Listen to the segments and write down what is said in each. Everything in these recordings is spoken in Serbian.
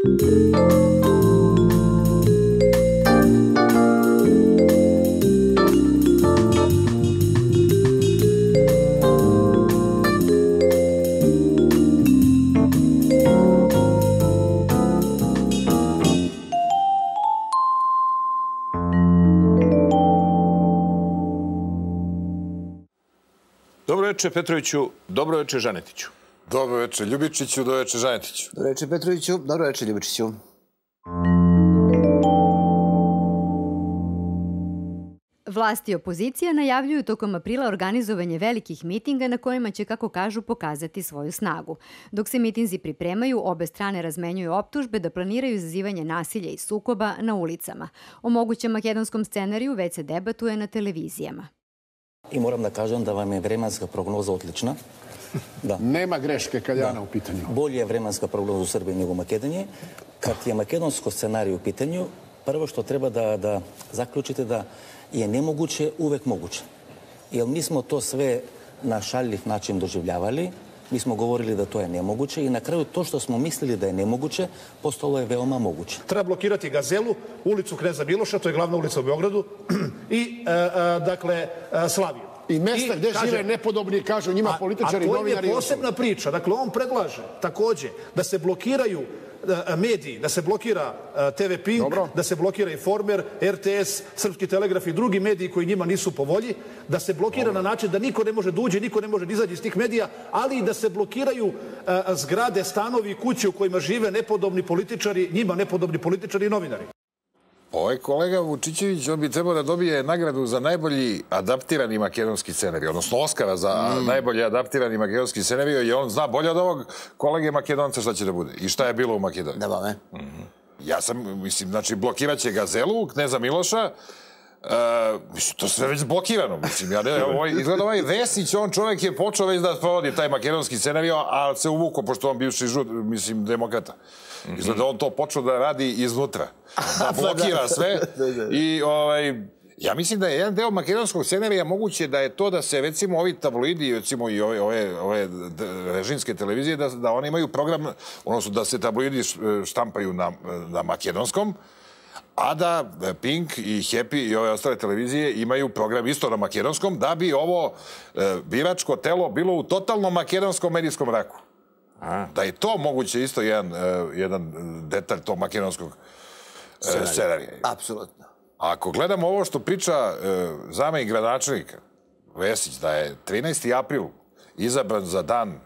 Dobro večer Petroviću, dobro večer Žanetiću. Dobro večer Ljubičiću, dobro večer Žanetiću. Dobro večer Petroviću, dobro večer Ljubičiću. Vlast i opozicija najavljuju tokom aprila organizovanje velikih mitinga na kojima će, kako kažu, pokazati svoju snagu. Dok se mitinzi pripremaju, obe strane razmenjuju optužbe da planiraju izazivanje nasilja i sukoba na ulicama. O mogućem makedonskom scenariju već se debatuje na televizijama. I moram da kažem da vam je vremenska prognoza odlična. Da. Nema greške kad je ona u pitanju. Bolje je vremenska prognoza u Srbiji nego u Makedoniji. Kad je makedonsko scenarij u pitanju, prvo što treba da zaključite da je nemoguće uvek moguće. Jer mi smo to sve na šaljiv način doživljavali, mi smo govorili da to je nemoguće i na kraju to što smo mislili da je nemoguće, postalo je veoma moguće. Treba blokirati Gazelu, ulicu Kneza Miloša, to je glavna ulica u Beogradu, i, dakle, Slaviju. I mesta gdje žive nepodobni, kažu njima političari, novinari. A to je posebna priča. Dakle, on predlaže također da se blokiraju mediji, da se blokira TV Pink, da se blokira Informer, RTS, Srpski telegraf i drugi mediji koji njima nisu po volji, da se blokira na način da niko ne može da uđe, niko ne može da izađe iz tih medija, ali i da se blokiraju zgrade, stanovi i kuće u kojima žive nepodobni političari, njima nepodobni političari i novinari. Ovaj kolega Vučićević, on bi trebao da dobije nagradu za najbolji adaptirani makedonski scenarij, odnosno Oskara za najbolji adaptirani makedonski scenarij, i on zna bolje od ovog kolege Makedonca šta će da bude i šta je bilo u Makedoniji. Da, ne? Ja sam, mislim, znači, blokirat će Gazelu, Kneza Miloša, to sve već blokirano, mislim, izgleda ovaj Vesić, on čovjek je počeo već da provodi taj makedonski scenarij, ali se uvuko, pošto on bivši mislim, demokrata. Izgleda on to počeo da radi iznutra, da blokira sve i ja mislim da je jedan deo makedonskog scenarija moguće da je to da se recimo ovi tabloidi, recimo i ove režimske televizije, da oni imaju program, odnosno da se tabloidi štampaju na makedonskom, a da Pink i Happy i ove ostale televizije imaju program isto na makedonskom, da bi ovo biračko telo bilo u totalno makedonskom medijskom mraku. Da je to moguće isto jedan detalj tog makedonskog scenarija. Apsolutno. Ako gledamo ovo što priča zamenik gradonačelnika Vesić, da je 13. april izabran za dan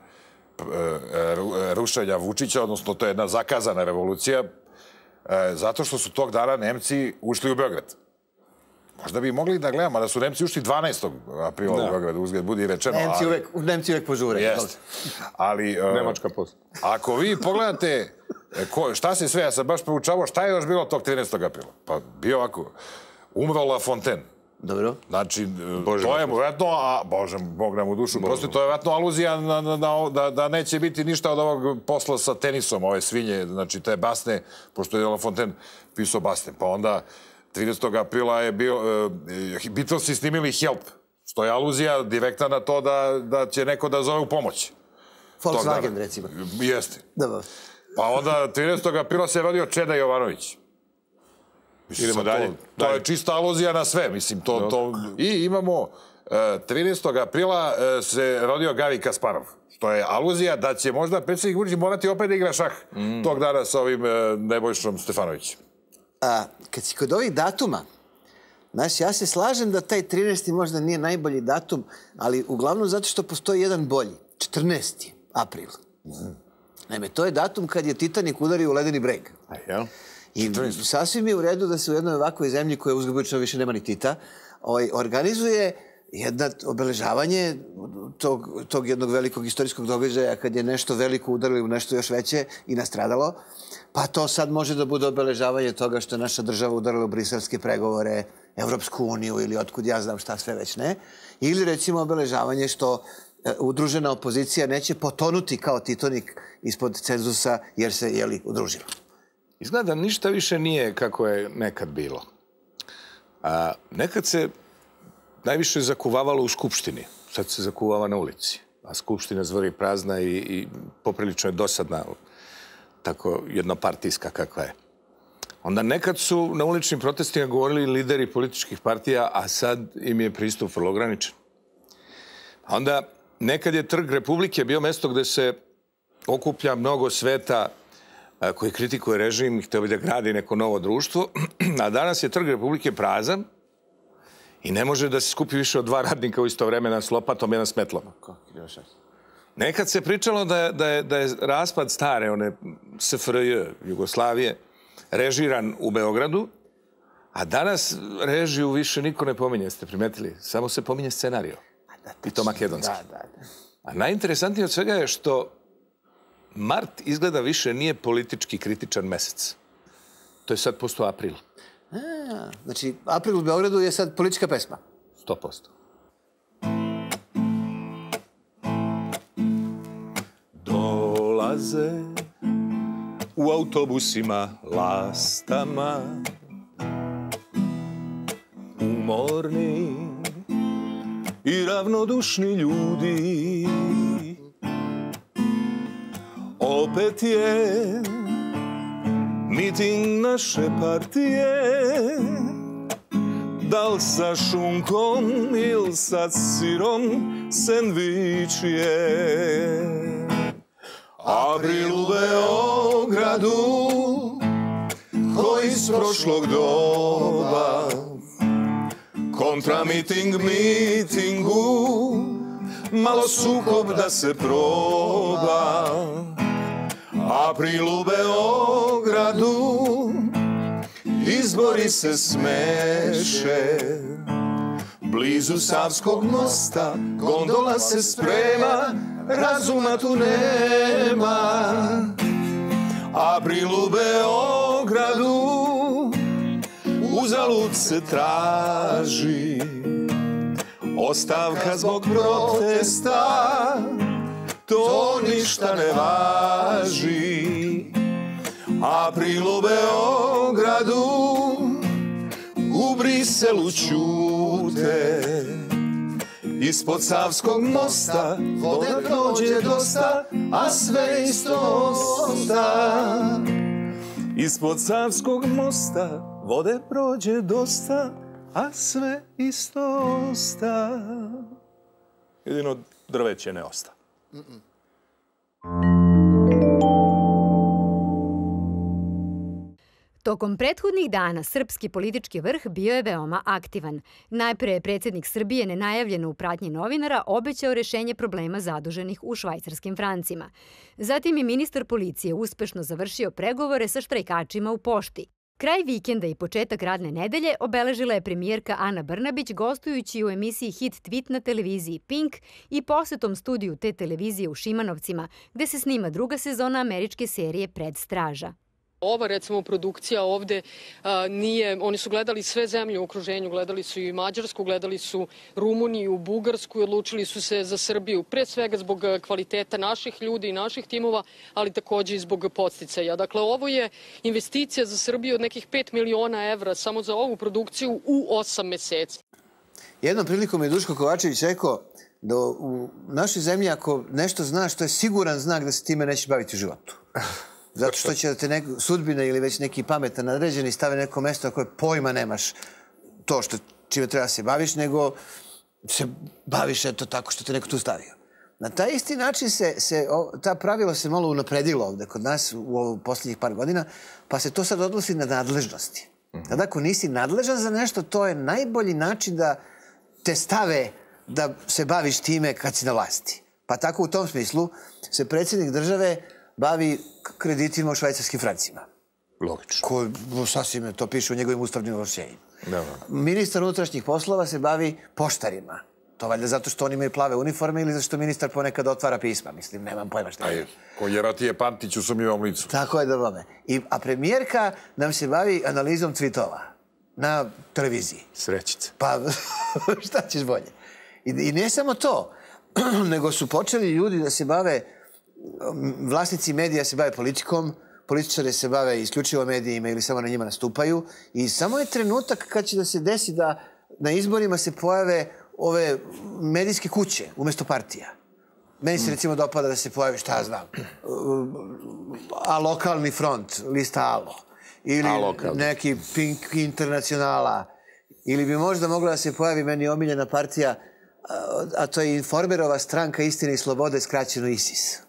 rušenja Vučića, odnosno to je jedna zakazana revolucija, zato što su tog dana Nemci ušli u Beograd. Možda bi mogli da gledamo, da su Nemci ušli 12. aprila u Beogradu, uzgled budi rečeno. Nemci uvek požure. Ali, Nemačka posla. Ako vi pogledate šta se sve, ja sam baš proučavao, šta je još bilo tog 13. aprila? Pa bio ovako, umro La Fontaine. Dobro. Znači, to je mu vjerojatno, a Bože, Bog nam u dušu, prosto to je vjerojatno aluzija da neće biti ništa od ovog posla sa tenisom, ove svinje, znači te basne, pošto je La Fontaine pisao basne, pa onda 13. aprila je bio, Beatlesi snimili Help, što je aluzija direktna na to da će neko da zove u pomoć. Volkswagen, recimo. Jeste. Dobro. Pa onda 13. aprila se rodio Čeda Jovanović. Idemo dalje. To je čista aluzija na sve, mislim. I imamo 13. aprila se rodio Gari Kasparov, što je aluzija da će možda predsjednik Vučić morati opet da igra šah tog dana sa ovim Nebojšom Stefanovićem. Kad si kod ovih datuma, znaš, ja se slažem da taj 13. možda nije najbolji datum, ali uglavnom zato što postoji jedan bolji, 14. april. Naime, to je datum kad je Titanik udario u ledeni breg. I sasvim je u redu da se u jednoj ovakvoj zemlji koja uzgled više nema ni Tita, organizuje jedno obeležavanje tog jednog velikog istorijskog događaja kad je nešto veliko udarilo u nešto još veće i nastradalo. Pa to sad može da bude obeležavanje toga što je naša država udarila u briselske pregovore, Evropsku uniju ili otkud ja znam šta sve već ne. Ili recimo obeležavanje što udružena opozicija neće potonuti kao Titonik ispod cenzusa jer se, udružila. Izgleda ništa više nije kako je nekad bilo. Nekad se najviše zakuvavalo u Skupštini. Sad se zakuvava na ulici. A Skupština zvori prazna i poprilično je dosadna tako jednopartijska kakva je. Onda nekad su na uličnim protestima govorili lideri političkih partija, a sad im je pristup vrlo ograničen. Onda nekad je Trg Republike bio mesto gde se okuplja mnogo sveta koji kritikuje režim i hteo bi da gradi neko novo društvo, a danas je Trg Republike prazan i ne može da se skupi više od 2 radnika u isto vremena s lopatom, jedan s metlom. Nekad se pričalo da je raspad stare, one SFRJ, Jugoslavije, režiran u Beogradu, a danas režiju više niko ne pominje, ste primetili? Samo se pominje scenario. I to makedonski. A najinteresantnije od svega je što mart izgleda više nije politički kritičan mesec. To je sad postao april. Znači, april u Beogradu je sad politička pesma. 100%. Dolaze u autobusima, lastama, umorni i ravnodušni ljudi. Opet je miting naše partije, da li sa šunkom ili sa sirom, sendvič je. April u Beogradu, ko iz prošlog doba, kontra mitingu, malo sukob da se proba. April u Beogradu, izbori se smeše, blizu Savskog mosta, gondola se sprema, razuma tu nema. April u Beogradu, uzalud se traži, ostavka zbog protesta, to ništa ne važi. April u Beogradu, u Briselu ćute, ispod Savskog mosta vode prođe dosta, a sve isto osta. Ispod Savskog mosta vode prođe dosta, a sve isto osta. Jedino drveće ne osta. Tokom prethodnih dana srpski politički vrh bio je veoma aktivan. Najpre je predsjednik Srbije nenajavljeno u pratnji novinara obećao rešenje problema zaduženih u švajcarskim francima. Zatim je ministar policije uspešno završio pregovore sa štrajkačima u pošti. Kraj vikenda i početak radne nedelje obeležila je premijerka Ana Brnabić gostujući u emisiji Hit Tweet na televiziji Pink i posetom studiju te televizije u Šimanovcima, gde se snima druga sezona američke serije Pred straža. Ova, recimo, produkcija ovde nije, oni su gledali sve zemlje u okruženju, gledali su i Mađarsku, gledali su Rumuniju, Bugarsku i odlučili su se za Srbiju, pre svega zbog kvaliteta naših ljudi i naših timova, ali takođe i zbog podsticaja. Dakle, ovo je investicija za Srbiju od nekih 5 miliona evra samo za ovu produkciju u 8 meseci. Jednom prilikom je Duško Kovačević rekao da u našoj zemlji ako nešto znaš, to je siguran znak da se time nećeš baviti u životu. Zato što će da te sudbina ili već neki pametan nadređeni stave neko mesto na koje pojma nemaš to čime treba se baviš, nego se baviš eto tako što te neko tu stavio. Na taj isti način ta pravilo se malo unapredilo ovde kod nas u poslednjih par godina, pa se to sad odnosi na nadležnosti. Tada ako nisi nadležan za nešto, to je najbolji način da te stave da se baviš time kad si na vlasti. Pa tako u tom smislu se predsjednik države bavi kreditima u švajcarskim francima. Logično. Sasvim to piše u njegovim ustavnim ovlašćenjima. Ministar unutrašnjih poslova se bavi poštarima. To valjda zato što oni imaju plave uniforme ili zato što ministar ponekad otvara pisma. Mislim, nemam pojma šta je. Ko Jeratije Pantić u sumnjivom licu. Tako je da vome. A premijerka nam se bavi analizom tvitova na televiziji. Srećice. Pa šta ćeš bolje? I ne samo to, nego su počeli ljudi da se bave, vlasnici medija se bave politikom, političari se bave isključivo medijima ili samo na njima nastupaju i samo je trenutak kad će da se desi da na izborima se pojave ove medijske kuće umjesto partija. Meni se recimo dopada da se pojavi, šta ja znam, a lokalni front, lista Alo. Ili neki Pink Internacionala. Ili bi možda mogla da se pojavi meni omiljena partija, a to je Informerova stranka Istine i slobode, skraćeno ISIS.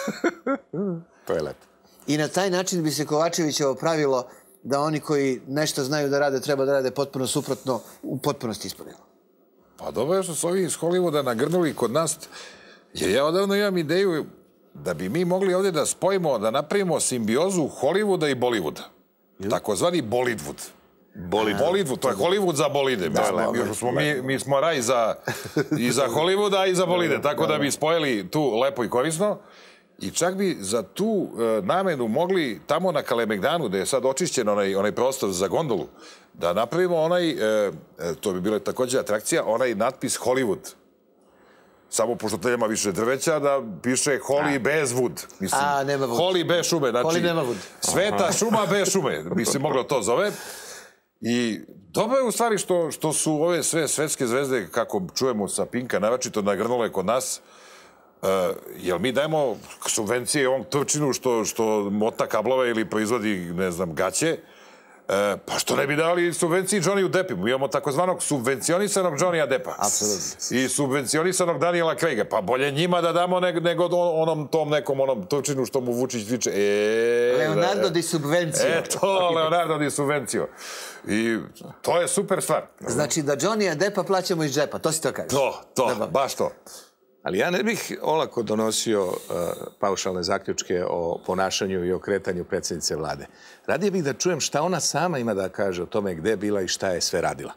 To je lepo. I na taj način bi se Kovačevićevo pravilo da oni koji nešto znaju da rade, treba da rade potpuno suprotno, u potpunosti ispunilo. Pa dobro je što su ovi iz Hollywooda nagrnuli kod nas, jer ja odavno imam ideju da bi mi mogli ovdje da spojimo, da napravimo simbiozu Hollywooda i Bollywooda. Takozvani Bollywood. Bollywood, to je Hollywood za bolide. Mi smo raj i za Hollywooda i za bolide, tako da bi spojili tu lepo i korisno. I čak bi za tu namenu mogli tamo na Kalemegdanu, gde je sad očišćen onaj prostor za gondolu, da napravimo onaj, to bi bilo također atrakcija, onaj natpis Hollywood. Samo pošto to nema više drveća, da piše Holly bez wood. Nema wood. Holly bez šume. Holly nema wood. Sveta šuma bez šume, bi se moglo to zove. I dobro je u stvari što su ove sve svetske zvezde, kako čujemo sa Pinka, naročito nagrnule kod nas, jer mi dajemo subvencije ovom Turčinu što mota kablove ili proizvodi, ne znam, gaće, pa što ne bi dali subvenciji Johnny Deppu? Mi imamo takozvanog subvencionisanog Johnnya Deppa. I subvencionisanog Daniela Craiga. Pa bolje njima da damo nego onom Turčinu što mu Vučić viče. Leonardo di subvencio. Eto, Leonardo di subvencio. I to je super stvar. Znači da Johnnya Deppa plaćamo iz džepa, to si to kažeš? To, baš to. Ali ja ne bih olako donosio paušalne zaključke o ponašanju i o kretanju predsjednice vlade. Radije bih da čujem šta ona sama ima da kaže o tome gde je bila i šta je sve radila.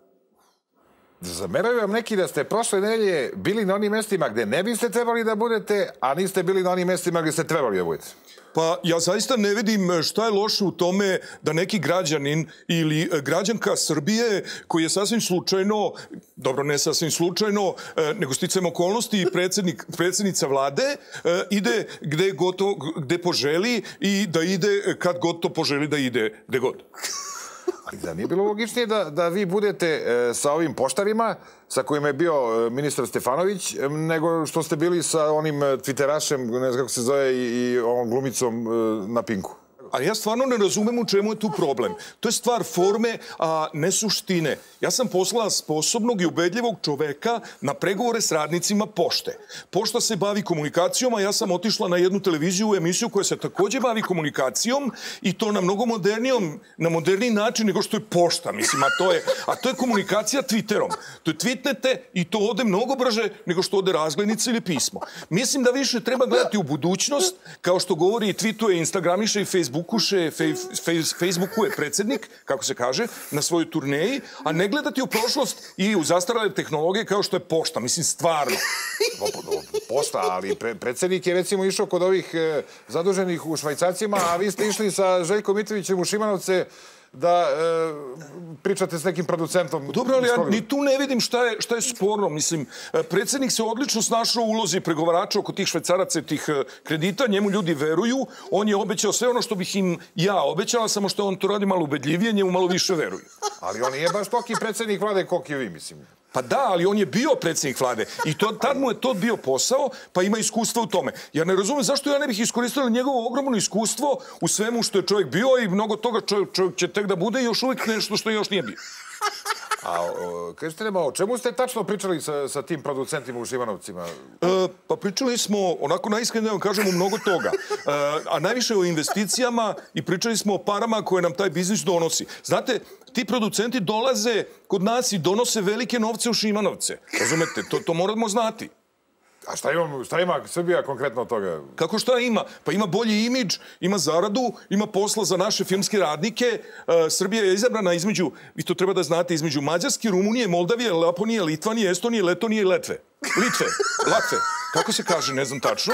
Zameraju vam neki da ste prošle nedelje bili na onim mestima gde ne biste trebali da budete, a niste bili na onim mestima gde ste trebali da budete. Pa ja zaista ne vidim šta je loše u tome da neki građanin ili građanka Srbije koji je sasvim slučajno, dobro ne sasvim slučajno, nego sticajem okolnosti i predsjednica vlade ide gde poželi i da ide kad god to poželi da ide gde god. Ali da nije bilo logičnije da vi budete sa ovim poštarima sa kojima je bio ministar Stefanović, nego što ste bili sa onim twitterašem, ne znam kako se zove, i ovom glumicom na Pinku. Ali ja stvarno ne razumem u čemu je tu problem. To je stvar forme, a ne suštine. Ja sam poslala sposobnog i ubedljivog čoveka na pregovore s radnicima pošte. Pošta se bavi komunikacijom, a ja sam otišla na jednu televiziju u emisiju koja se također bavi komunikacijom i to na mnogo moderniji način nego što je pošta. Mislim, a to je komunikacija Twitterom. To je tweetnete i to ode mnogo brže nego što ode razglednica ili pismo. Mislim da više treba gledati u budućnost, kao što govori i tweetuje, instagramiše i Facebookuje predsjednik, kako se kaže, na svojoj turneji, a ne gledati u prošlost i u zastarale tehnologije kao što je pošta. Mislim, stvarno. Pošta, ali predsjednik je recimo išao kod ovih zaduženih u Švajcarcima, a vi ste išli sa Željkom Mitrovićem u Šimanovce da pričate s nekim producentom. Dobro, ali ja ni tu ne vidim šta je sporno. Mislim, predsjednik se odlično snašao u ulozi pregovarača oko tih švajcaraca i tih kredita. Njemu ljudi veruju. On je obećao sve ono što bih im ja obećala, samo što on to radi malo ubedljivije, njemu malo više veruju. Ali on nije baš toki predsjednik vlade koliko i vi, mislim. Pa da, ali on je bio predsjednik vlade i tad mu je to bio posao, pa ima iskustva u tome. Ja ne razumijem zašto ja ne bih iskoristila njegovo ogromno iskustvo u svemu što je čovjek bio i mnogo toga čovjek će tek da bude i još uvijek nešto što još nije bio. A kažete nema, o čemu ste tačno pričali sa tim producentima u Šimanovcima? Pa pričali smo, onako najiskrenije vam kažemo, mnogo toga. A najviše o investicijama i pričali smo o parama koje nam taj biznis donosi. Znate, ti producenti dolaze kod nas i donose velike novce u Šimanovce. Razumete, to moramo znati. A šta ima Srbija konkretno od toga? Kako šta ima? Pa ima bolji imidž, ima zaradu, ima posla za naše filmske radnike. Srbija je izabrana između, vi to treba da znate, između Mađarske, Rumunije, Moldavije, Laponije, Litvanije, Estonije, Letonije i Letve. Latve. Kako se kaže, ne znam tačno.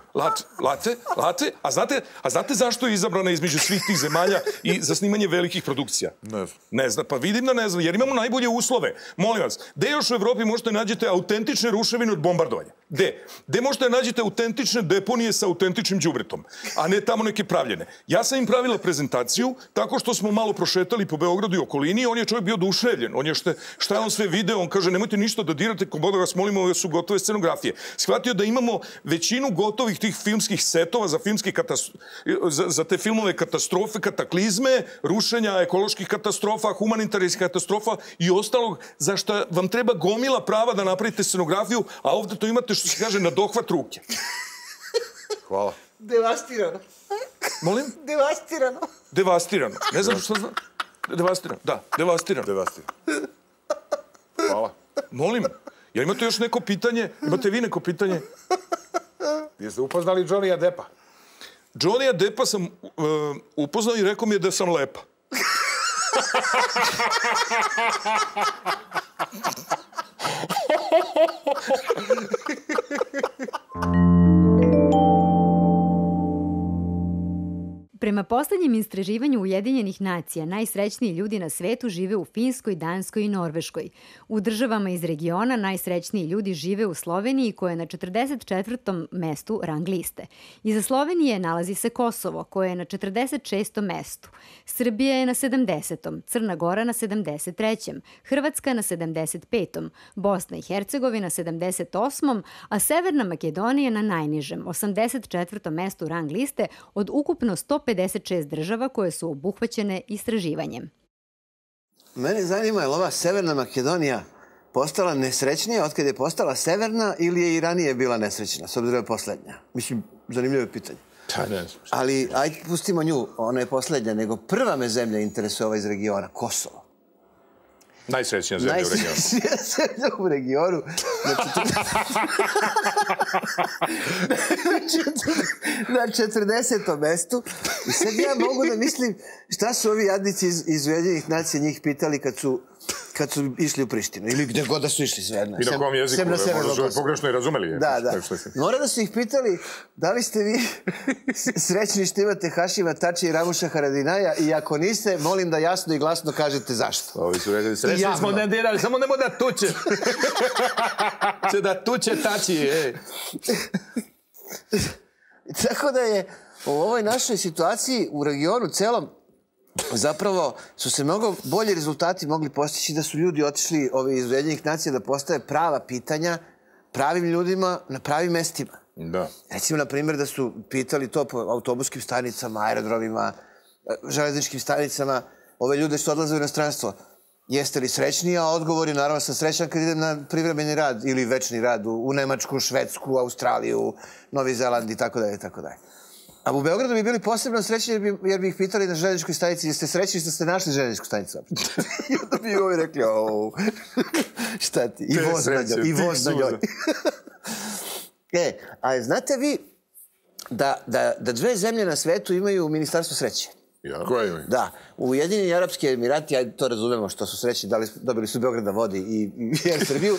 Latve. A znate zašto je izabrana između svih tih zemalja i za snimanje velikih produkcija? Ne znam. Pa vidim da ne znam, jer imamo najbolje uslove. Molim vas, gde još u Evropi možete nađete autentične ruševine od bombardovanja? Gde možete nađete autentične deponije sa autentičnim đubretom, a ne tamo neke pravljene? Ja sam im pravila prezentaciju tako što smo malo prošetali po Beogradu i okolini i on je čovjek bio oduševljen. On je šta je on sve video, on kaže nemojte ništa da dirate, ko boda vas molimo, ove su gotove scenografije. Shvatio shvatio da imamo većinu gotovih tih filmskih setova za te filmove katastrofe, kataklizme, rušenja ekoloških katastrofa, humanitarnih katastrofa i ostalog, za što vam treba gomila prava da napravite scenografiju, a ovde to imate, što se kaže, na dohvat ruke. Hvala. Devastirano. Molim? Devastirano. Devastirano. Ne znam što znam. Devastirano, da, devastirano. Devastirano. Hvala. Molim, jel imate još neko pitanje? Imate vi neko pitanje? Jeste upoznali Johnnyja Deppa? Johnnyja Deppa sam upoznao i rekao mi je da sam lepa. Prema poslednjem istraživanju Ujedinjenih nacija, najsrećniji ljudi na svetu žive u Finskoj, Danskoj i Norveškoj. U državama iz regiona najsrećniji ljudi žive u Sloveniji, koja je na 44. mestu rang liste. Iza Slovenije nalazi se Kosovo, koje je na 46. mestu. Srbija je na 70. Crna Gora na 73. Hrvatska na 75. Bosna i Hercegovina 78. a Severna Makedonija na najnižem, 84. mestu rang liste od ukupno 156 država koje su obuhvaćene istraživanjem. Mene zanima, je li ova Severna Makedonija postala nesrećnija od kad je postala severna ili je i ranije bila nesrećna, s obzirom je poslednja? Mislim, zanimljivo je pitanje. Ali, ajde, pustimo nju, ona je poslednja, nego prva me zemlja interesuje ova iz regiona, Kosovo. Najsrećnija zemlja u regionu. Najsrećnija zemlja u regionu. Na 40. mestu. I sad ja mogu da mislim šta su ovi jadnici iz Ujedinjenih nacija njih pitali kad su išli u Prištinu. Ili gde god da su išli, sve jedno. I na kom jeziku, možda pogrešno i razumeli. Da, da. Mora da su ih pitali da li ste vi srećni što imate Hašima Tači i Ramuša Haradinaja i ako niste, molim da jasno i glasno kažete zašto. Ovi su rekli, srećni smo ne dirali, samo nemo da tuče. Če da tuče Tači, ej. Tako da je u ovoj našoj situaciji u regionu celom zapravo su se mnogo bolji rezultati mogli postići da su ljudi otišli iz Ujedinjenih nacija da postave prava pitanja pravim ljudima na pravim mestima. Da. Recimo, na primjer, da su pitali to po autobuskim stanicama, aerodromima, železničkim stanicama, ove ljude što odlaze u inostranstvo. Jeste li srećni? A odgovor je, naravno, sam srećan kad idem na privremeni rad ili večni rad u Nemačku, Švedsku, Australiju, Novi Zeland i tako dalje, tako dalje. A u Beogradu bi bili posebno srećni jer bi ih pitali na željezničkoj stanici jeste srećni što ste našli željezničku stanicu. I onda bi ovi rekli, šta ti, i voz na njoj. A znate vi da dve zemlje na svetu imaju ministarstvo sreće? Koje imaju? Da, u Ujedinjeni Arapski Emirati, ajde to razumemo što su srećni, dobili su Beograd da vodi i Air Srbiju,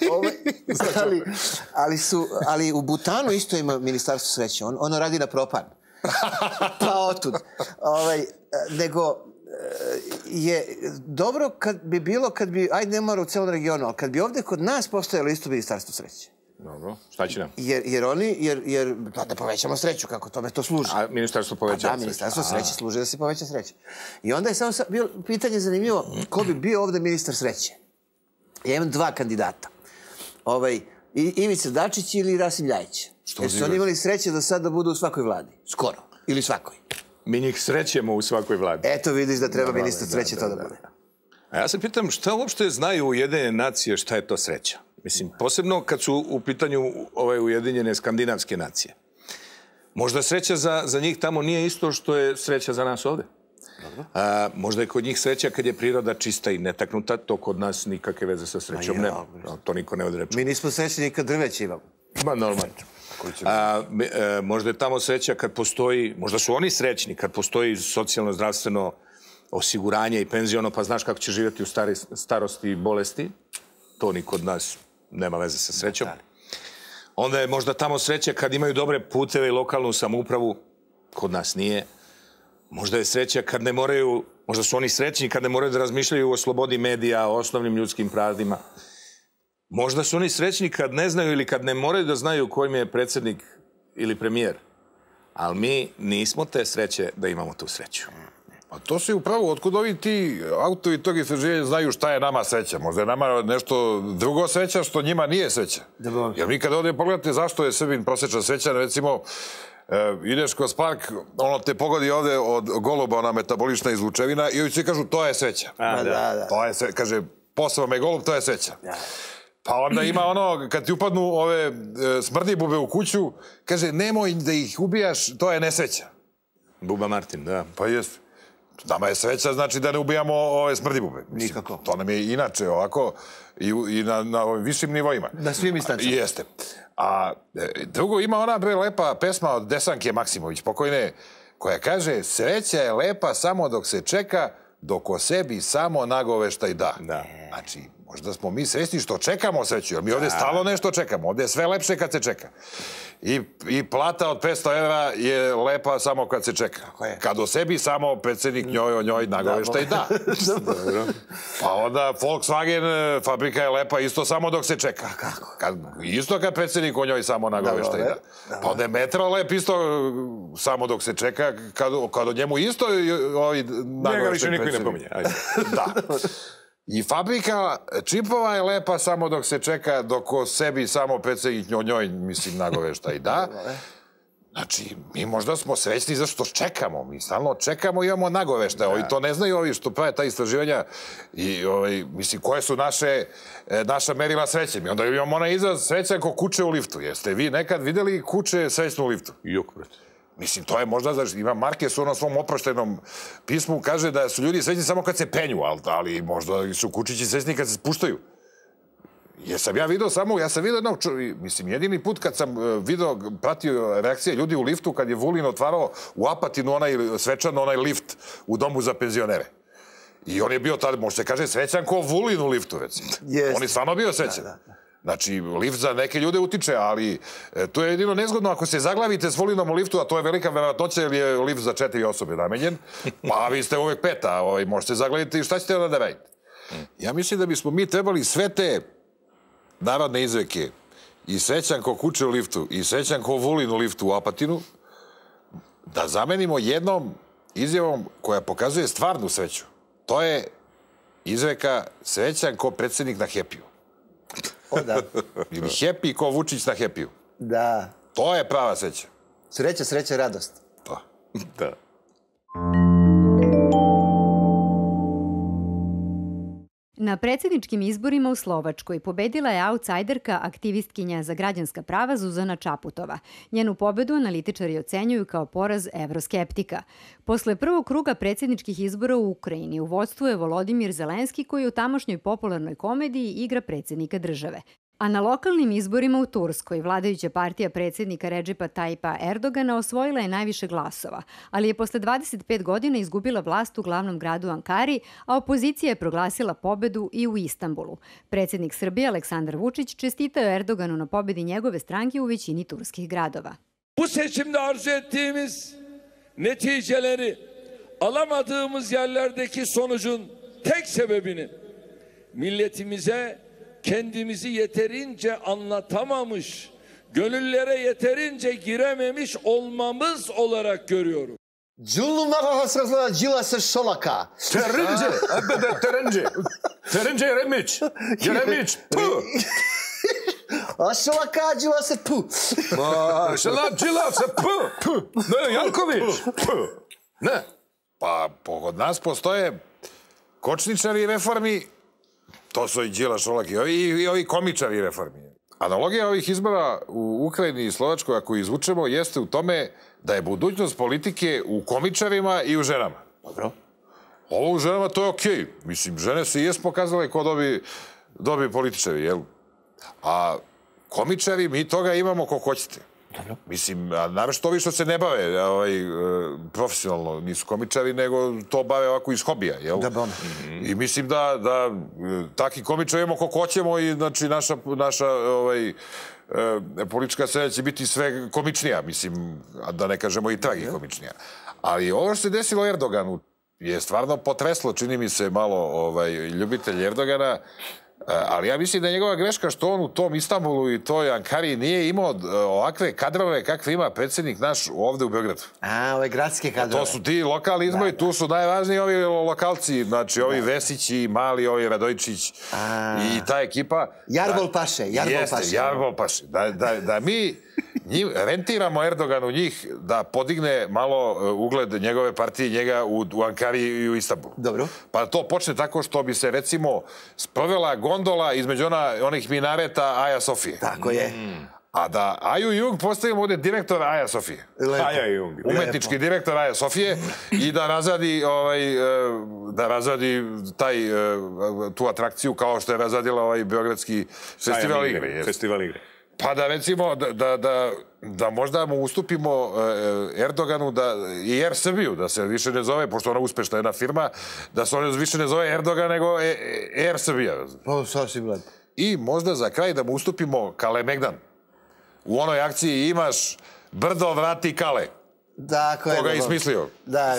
ali u Butanu isto ima ministarstvo sreće, ono radi na propan. Pa otud. Nego je dobro kad bi bilo, ajde ne mora u celom regionu, ali kad bi ovde kod nas postojalo isto ministarstvo sreće. Dobro, šta će nam? Jer da povećamo sreću, kako tome to služi. A ministarstvo povećava sreću? Da, ministarstvo sreće služi da se poveća sreća. I onda je samo bilo pitanje zanimljivo, ko bi bio ovde ministar sreće? Ja imam dva kandidata. Ivica Dačić ili Rasim Ljajić. Jer su oni imali sreće do sada da budu u svakoj vladi. Skoro. Ili svakoj. Mi njih srećemo u svakoj vladi. Eto vidiš da treba ministar sreće to da bude. A ja se pitam šta uopšte znaju Ujedinjene nacije šta je to sreća? Mislim, posebno kad su u pitanju ove Ujedinjene skandinavske nacije. Možda sreća za njih tamo nije isto što je sreća za nas ovde. Možda je kod njih sreća kad je priroda čista i netaknuta, to kod nas nikakve veze sa srećom nema. To niko ne odreče. Mi nismo srećni ni kad drveće imamo. Ma, normalno. Možda je tamo sreća kad postoji, možda su oni srećni kad postoji socijalno, zdravstveno osiguranje i penziono, pa znaš kako će živjeti u starosti i bolesti. To ni kod nas nema veze sa srećom. Onda je možda tamo sreća kad imaju dobre puteve i lokalnu samoupravu. Kod nas nije. Možda je sreća kad ne moraju, možda su oni srećni kad ne moraju da razmišljaju o slobodi medija, o osnovnim ljudskim pravima. Možda su oni srećni kad ne znaju ili kad ne moraju da znaju kojim je predsjednik ili premijer. Ali mi nismo te sreće da imamo tu sreću. Pa to se upravo, otkud ovi ti autori tog istraživanja znaju šta je nama sreća. Možda je nama nešto drugo sreća što njima nije sreća. Jer vi kada ovdje pogledate zašto je Srbin prosječna sreća, recimo, ideš kroz park, ono te pogodi ovde od goluba, ona metabolična izlučevina i ovi svi kažu to je sreća. To je sreća. Kaže, posao me golub, to je sreća. Pa onda ima ono, kad ti upadnu ove smrdibube u kuću, kaže, nemoj da ih ubijaš, to je nesreća. Buba Martin, da. Pa jeste. Nama je sreća, znači da ne ubijamo ove smrdibube. Nikako. To nam je inače ovako i na ovim višim nivoima. Na svim instancama. Jeste. A drugo, ima ona lepa pesma od Desanke Maksimović, pokojne, koja kaže, sreća je lepa samo dok se čeka, dok o sebi samo nagoveštaj da. Znači, možda smo mi srećni što čekamo sreću, jer mi ovdje stalno nešto čekamo. Ovdje je sve lepše kad se čeka. I plata od 500 evra je lepa samo kad se čeka. Kad o sebi samo predsjednik njoj nagoveštaj da. Pa onda Volkswagen fabrika je lepa isto samo dok se čeka. Isto kad predsjednik o njoj samo nagoveštaj da. Pa onda je metro lep isto samo dok se čeka, kad o njemu isto njega više niko ne pominje. Da. I fabrika čipova je lepa samo dok se čeka, dok o sebi samo predsjednik njoj, mislim, nagovešta i da. Znači, mi možda smo srećni zašto čekamo. Mi stalno čekamo i imamo nagovešta. Ovi to ne znaju, ovi što prave ta istraživanja. I, mislim, koje su naša merila sreće. Mi onda imamo onaj izraz srećan ko kuće u liftu. Jeste vi nekad vidjeli kuće srećno u liftu? Juk, brate. Mislim, to je možda, ima Marquez u onom svom oproštenom pismu, kaže da su ljudi srećni samo kad se penju, ali možda su kučići srećni kad se spuštaju. Jesam ja vidio samo, ja sam vidio jednog čovjeka, mislim, jedini put kad sam vidio, pratio reakcije ljudi u liftu, kad je Vulin otvarao u Apatinu svečano onaj lift u domu za penzionere. I on je bio tada, možda se kaže, srećan ko Vulin u liftu, recimo. On je stvarno bio srećan. Znači, lift za neke ljude utiče, ali to je jedino nezgodno ako se zaglavite s Vulinom u liftu, a to je velika verovatnoća jer je lift za 4 osobe namenjen, pa vi ste uvek 5, a možete zaglaviti i šta ćete onda da radite? Ja mislim da bismo mi trebali sve te narodne izreke i srećan ko kuće u liftu i srećan ko Vulin u liftu u Apatinu da zamenimo jednom izjavom koja pokazuje stvarnu sreću. To je izreka srećan ko predsjednik na Happy-u. O, da. Ili Happy ko Vučić na Happy-u. Da. To je prava sreća. Sreća, sreća, radost. Da. Na predsjedničkim izborima u Slovačkoj pobedila je outsiderka, aktivistkinja za građanska prava Zuzana Čaputova. Njenu pobedu analitičari ocenjuju kao poraz evroskeptika. Posle prvog kruga predsjedničkih izbora u Ukrajini u vodstvu je Volodimir Zelenski koji u tamošnjoj popularnoj komediji igra predsjednika države. A na lokalnim izborima u Turskoj vladajuća partija predsjednika Redžepa Tajipa Erdogana osvojila je najviše glasova, ali je posle 25 godina izgubila vlast u glavnom gradu Ankari, a opozicija je proglasila pobedu i u Istanbulu. Predsjednik Srbije Aleksandar Vučić čestitao Erdoganu na pobedi njegove stranke u većini turskih gradova. Bu seçimde arzu ettiğimiz neticeleri alamadığımız yerlerdeki sonucun tek sebebinin milletimize kendimizi yeterince anlatamamış, gönüllere yeterince girememiş olmamız olarak görüyorum. Đilasa Šolaka. Terenđe Jeremić. Jeremić. A Šolaka Đilasa pu. Đilasa pu. Ne, Janković. Ne. Pa, kod nas postoje kočničari reformi. To su i Đila Šolak i ovi komičari reformi. Analogija ovih izbora u Ukrajini i Slovačkoj, ako izvučemo, jeste u tome da je budućnost politike u komičarima i u ženama. Dobro. Ovo u ženama to je okej. Mislim, žene se i jes pokazale ko dobi političari, jel? A komičari, mi toga imamo ko hoćete. Mislim, naravno ovi što se ne bave profesionalno, nisu komičari, nego to bave ovako iz hobija, jel? I mislim da takvi komičari imamo koliko hoćemo i znači naša politička scena će biti sve komičnija, mislim, da ne kažemo i tragikomičnija. Ali ovo što se desilo Erdoganu je stvarno potreslo, čini mi se malo ljubitelj Erdogana, Ali ja mislim da je njegova greška što on u tom Istanbulu i toj Ankari nije imao ovakve kadrove kakve ima predsjednik naš ovde u Beogradu. Ove gradske kadrove. To su ti lokalni izbori, tu su najvažniji ovi lokalci, znači ovi Vesići, Mali, ovi Radojičić i ta ekipa. Jarbol Paše. Jeste, Jarbol Paše. Da mi rentiramo Erdoganu njih da podigne malo ugled njegove partije, njega u Ankari i u Istanbulu. Dobro. Pa to počne tako što bi se, recimo, sprovela gondola između onih minareta Aja Sofije. Tako je. A da Aju Jung postavimo ovdje direktor Aja Sofije. Aja Jung. Umetnički direktor Aja Sofije i da razradi tu atrakciju kao što je razradila ovaj Beogradski festival igre. Festival igre. Pa da recimo, da možda mu ustupimo Erdoganu i Air Srbiju, da se više ne zove, pošto ona uspešna jedna firma, da se ona više ne zove Erdogan, nego Air Srbija. I možda za kraj da mu ustupimo Kalemegdan. U onoj akciji imaš brdo, vrati Kale. Dakle, koga je ismislio. Da.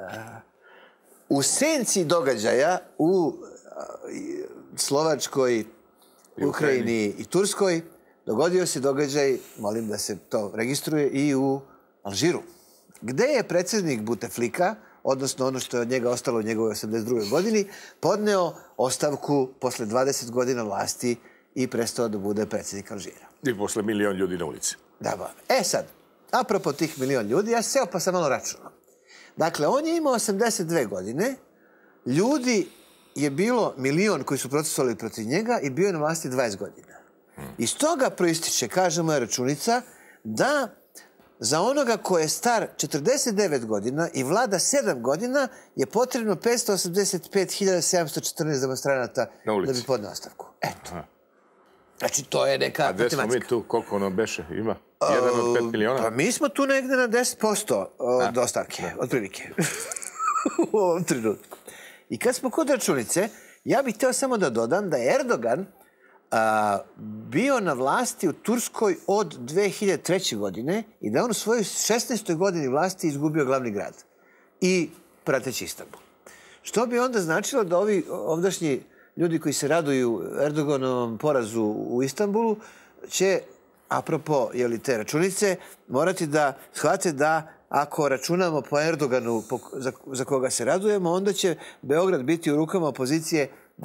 U senci događaja u Slovačkoj, Ukrajini i Turskoj dogodio se događaj, molim da se to registruje, i u Alžiru, gde je predsjednik Buteflika, odnosno ono što je od njega ostalo u njegovoj 82. godini, podneo ostavku posle 20 godina vlasti i prestao da bude predsjednik Alžira. I posle 1 milion ljudi na ulici. Da. Sad, apropo tih 1 milion ljudi, ja seo pa sam malo računao. Dakle, on je imao 82 godine, ljudi je bilo 1 milion koji su protestovali protiv njega i bio je na vlasti 20 godina. Iz toga proističe, kaže moja računica, da za onoga ko je star 49 godina i vlada 7 godina je potrebno 585.714 demonstranata da bi podneo ostavku. Eto. Znači, to je neka matematika. A gde smo mi tu? Koliko ono beše? Ima? 1 od 5 miliona? Pa mi smo tu negde na 10% od ostavke, otprilike. U ovom trenutku. I kad smo kod računice, ja bih hteo samo da dodam da je Erdogan bio na vlasti u Turskoj od 2003. godine i da on u svojoj 16. godini vlasti izgubio glavni grad i prateći Istanbul. Što bi onda značilo da ovi ovdašnji ljudi koji se raduju Erdoganovom porazu u Istanbulu će, apropo te računice, morati da shvate da ako računamo po Erdoganu za koga se radujemo, onda će Beograd biti u rukama opozicije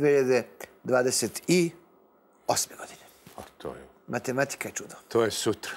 2028. godine. Matematika je čudo. To je sutra.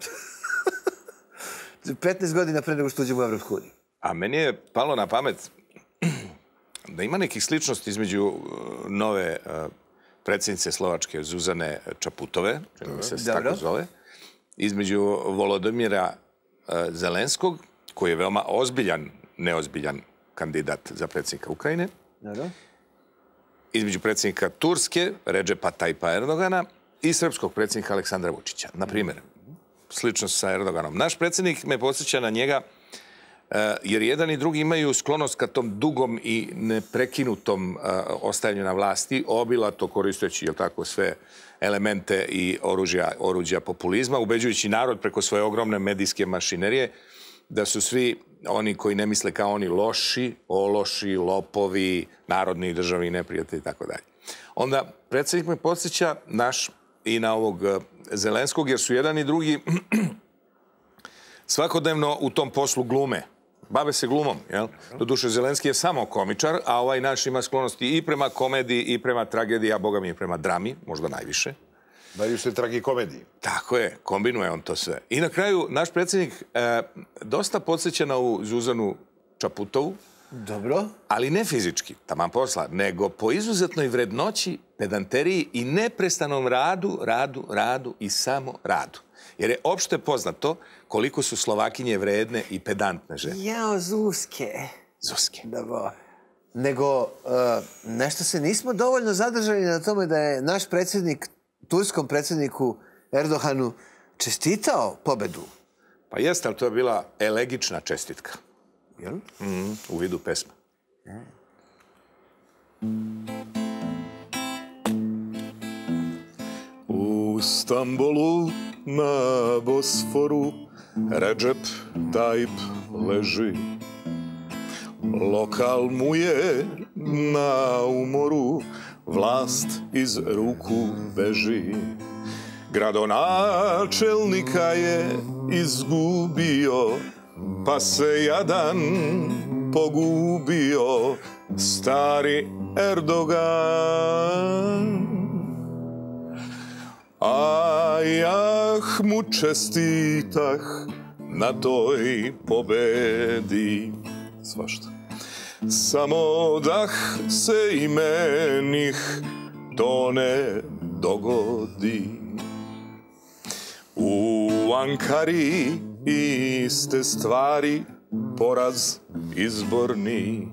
15 godina pre nego što uđemo u Evropsku uniju. A meni je palo na pamet da ima nekih sličnosti između nove predsjednice Slovačke Zuzane Čaputove, čini mi se tako zove, između Volodymyra Zelenskog, koji je veoma ozbiljan, neozbiljan kandidat za predsjednika Ukrajine, između predsjednika Turske, Redžepa Tajpa Erdogana, i srpskog predsjednika Aleksandra Vučića. Na primjer, sličnost sa Erdoganom. Naš predsjednik me podsjeća na njega jer jedan i drugi imaju sklonost ka tom dugom i neprekinutom ostajanju na vlasti, obilato koristeći, sve elemente i oruđa populizma, ubeđujući narod preko svoje ogromne medijske mašinerije, da su svi oni koji ne misle kao oni loši, ološi, lopovi, narodni i državni neprijatelji i tako dalje. Onda predsjednik me podsjeća naš i na ovog Zelenskog, jer su jedan i drugi svakodnevno u tom poslu glume. Bave se glumom, jel? Doduše, Zelenski je samo komičar, a ovaj naš ima sklonosti i prema komediji, i prema tragediji, a boga mi je prema drami, možda najviše. Najviše tragikomediji. Tako je, kombinuje on to sve. I na kraju, naš predsjednik dosta podsjeća na ovu Zuzanu Čaputovu. Dobro. Ali ne fizički, taman posla, nego po izuzetnoj vrednoći, pedanteriji i neprestanom radu i samo radu. Jer je opšte poznato koliko su Slovakinje vredne i pedantne žene. Jao, Zuske. Da, nego, nešto se nismo dovoljno zadržali na tome da je naš predsjednik turskom predsjedniku Erdoganu čestitao pobedu. Pa jeste, ali to je bila elegična čestitka. Jel? U vidu pesma. U Stambolu na Bosforu Redžep Tajip leži. lokal mu je na umoru, vlast iz ruku beži. Gradonačelnika je izgubio, pa se jadan pogubio, stari Erdogan. A jah mu čestitah na toj pobedi. Svašta. Samo dah se i menih to ne dogodi. U Ankari iste stvari, poraz izborni.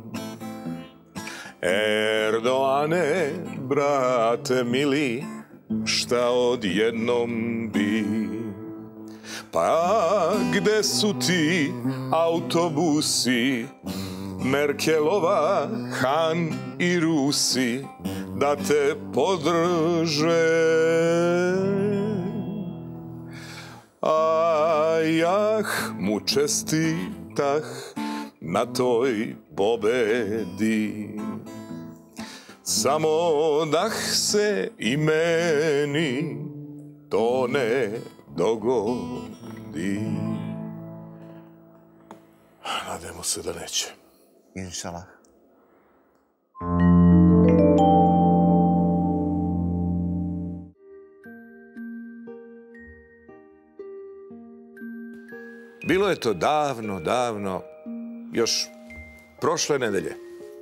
Erdoane, brate mili, šta odjednom bi? Pa gde su ti autobusi, Merkelova, Han i Rusi, da te podrže? A jah mu čestitah na toj pobedi. Samo dah se i meni to ne dogodi. Nadajmo se da neće. Inšalah. Bilo je to davno, davno, još prošle nedelje.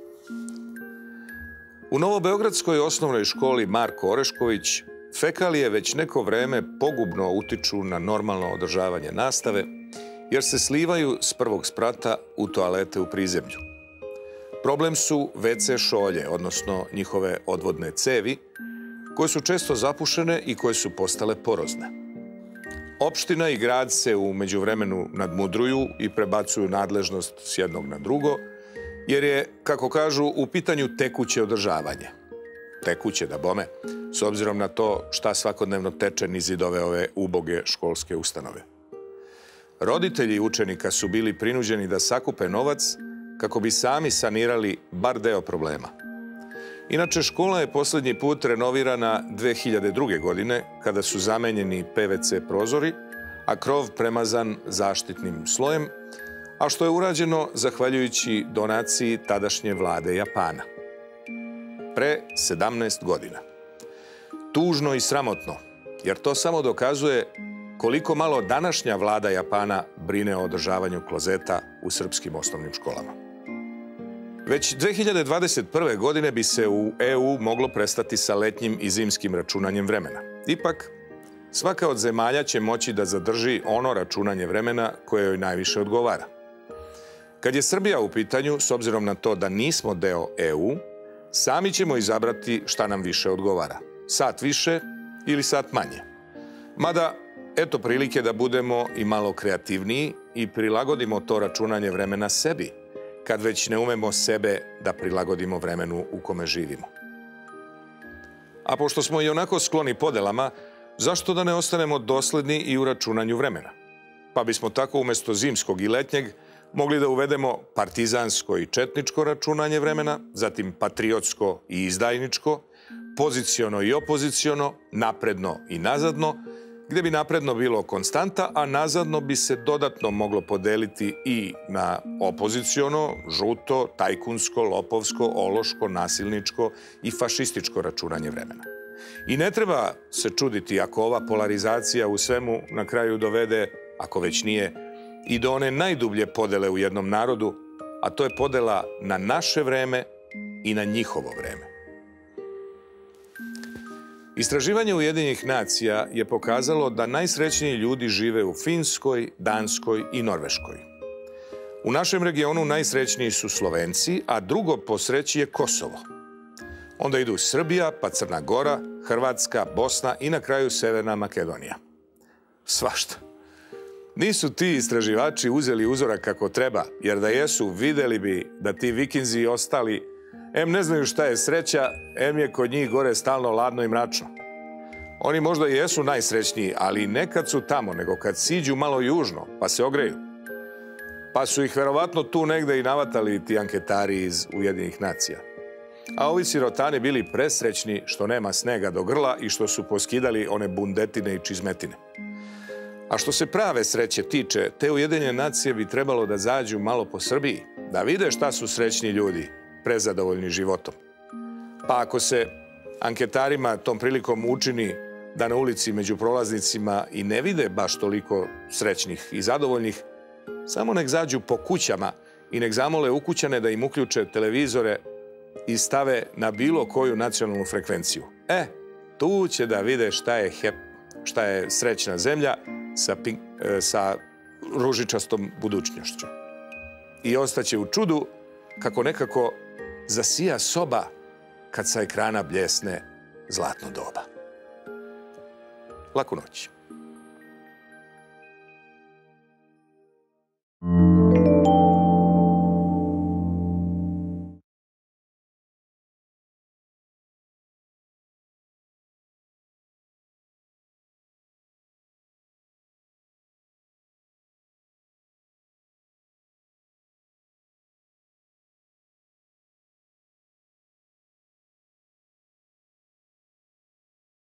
U Novobeogradskoj osnovnoj školi Marko Orešković fekalije već neko vreme pogubno utiču na normalno održavanje nastave, jer se slivaju s prvog sprata u toalete u prizemlju. Problem su WC šolje, odnosno njihove odvodne cevi, koje su često zapušene i koje su postale porozne. Opština i grad se u međuvremenu nadmudruju i prebacuju nadležnost s jednog na drugo, jer je, kako kažu, u pitanju tekuće održavanje. Tekuće, da bome, s obzirom na to šta svakodnevno teče niz zidove ove uboge školske ustanove. Roditelji učenika su bili prinuđeni da sakupe novac kako bi sami sanirali bar deo problema. Inače, škola je poslednji put renovirana 2002. godine, kada su zamenjeni PVC prozori, a krov premazan zaštitnim slojem, a što je urađeno zahvaljujući donaciji tadašnje vlade Japana. Pre 17 godina. Tužno i sramotno, jer to samo dokazuje koliko malo današnja vlada Japana brine o održavanju klozeta u srpskim osnovnim školama. Već 2021. godine bi se u EU moglo prestati sa letnjim i zimskim računanjem vremena. Ipak, svaka od zemalja će moći da zadrži ono računanje vremena koje joj najviše odgovara. Kad je Srbija u pitanju, s obzirom na to da nismo deo EU, sami ćemo izabrati šta nam više odgovara. Sat više ili sat manje. Mada, eto prilike da budemo i malo kreativniji i prilagodimo to računanje vremena sebi, kad već ne umemo sebe da prilagodimo vremenu u kome živimo. A pošto smo i onako skloni podelama, zašto da ne ostanemo dosledni i u računanju vremena? Pa bismo tako umjesto zimskog i letnjeg mogli da uvedemo partizansko i četničko računanje vremena, zatim patriotsko i izdajničko, poziciono i opoziciono, napredno i nazadno, gde bi napredno bilo konstanta, a nazadno bi se dodatno moglo podeliti i na opoziciono, žuto, tajkunsko, lopovsko, ološko, nasilničko i fašističko računanje vremena. I ne treba se čuditi ako ova polarizacija u svemu na kraju dovede, ako već nije, i do one najdublje podele u jednom narodu, a to je podela na naše vreme i na njihovo vreme. Istraživanje Ujedinjenih nacija je pokazalo da najsrećniji ljudi žive u Finskoj, Danskoj i Norveškoj. U našem regionu najsrećniji su Slovenci, a drugo po sreći je Kosovo. Onda idu Srbija, pa Crna Gora, Hrvatska, Bosna i na kraju Severna Makedonija. Svašta. Nisu ti istraživači uzeli uzorak kako treba, jer da jesu, videli bi da ti vikinzi i ostali em ne znaju šta je sreća, em je kod njih gore stalno ladno i mračno. Oni možda i jesu najsrećniji, ali ne kad su tamo, nego kad siđu malo južno, pa se ogreju. Pa su ih verovatno tu negde i navatali ti anketari iz Ujedinjenih nacija. A ovi sirotani bili presrećni što nema snega do grla i što su poskidali one bundetine i čizmetine. A što se prave sreće tiče, te Ujedinjene nacije bi trebalo da zađu malo po Srbiji, da vide šta su srećni ljudi, prezadovoljni životom. Pa ako se anketarima tom prilikom učini da na ulici među prolaznicima i ne vide baš toliko srećnih i zadovoljnih, samo nek zađu po kućama i nek zamole ukućane da im uključe televizore i stave na bilo koju nacionalnu frekvenciju. Tu će da vide šta je srećna zemlja sa ružičastom budućnošću. I ostaće u čudu kako nekako zasija soba kad sa ekrana bljesne zlatno doba. Laku noć.